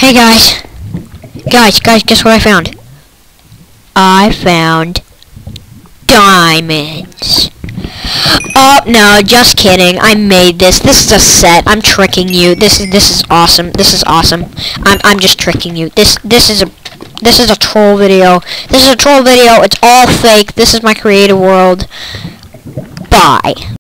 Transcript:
Hey guys. Guys, guess what I found? I found diamonds. Oh, no, just kidding. I made this. This is a set. I'm tricking you. This is awesome. This is awesome. I'm just tricking you. This is a troll video. This is a troll video. It's all fake. This is my creative world. Bye.